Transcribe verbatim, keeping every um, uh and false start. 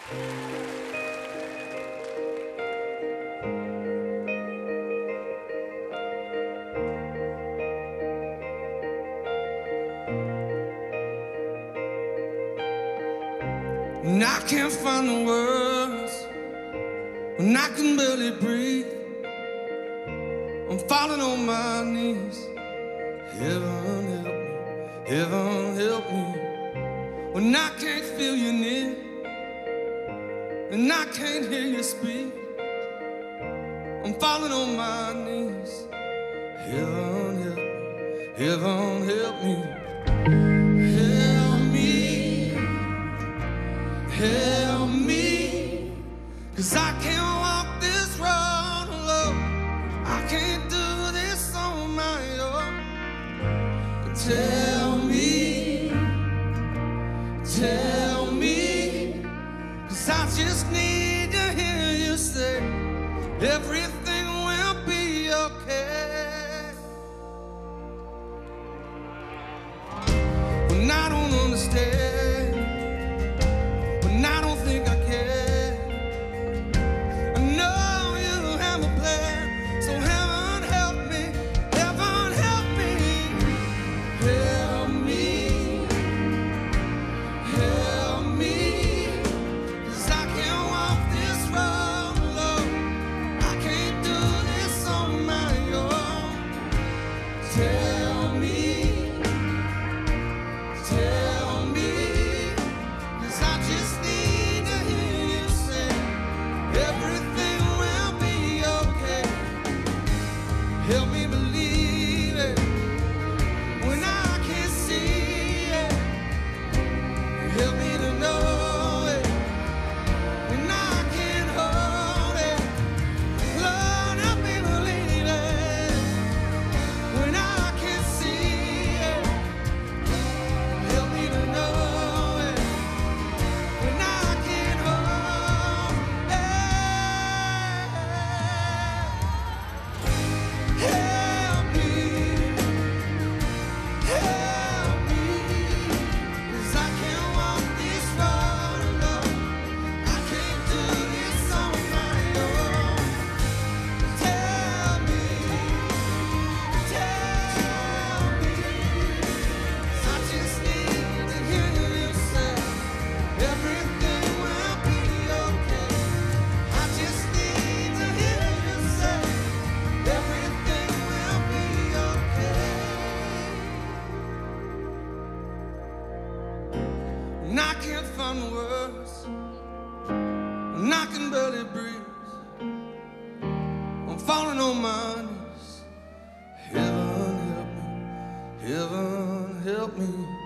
When I can't find the words, when I can barely breathe, I'm falling on my knees. Heaven help me, heaven help me. When I can't feel you near, and I can't hear you speak, I'm falling on my knees. Heaven help me, heaven help me. Help me, help me, 'cause I can't walk this road alone. I can't do this on my own. Tell me, tell me, 'cause I just need to hear you say everything will be okay. When I don't understand, when I don't think I can, I know you have a plan. So heaven help me, heaven help me, help me, help me, 'cause I can't walk this road alone. I can't do this on my own. Tell me, tell me, 'cause I just need to hear you say everything will be okay. Help me believe it when I can't see it. Help me to know it when I can't hold it. Lord, help me believe it when I can't see it. Help me to know it when I can't hold it. Help me, help me, 'cause I can't walk this road alone. I can't do this on my own. Tell me, tell me, 'cause I just need to hear you say everything will be okay. I just need to hear you say everything will be okay. When I can't find the words, when I can barely breathe, I'm falling on my knees. Heaven help me, heaven help me.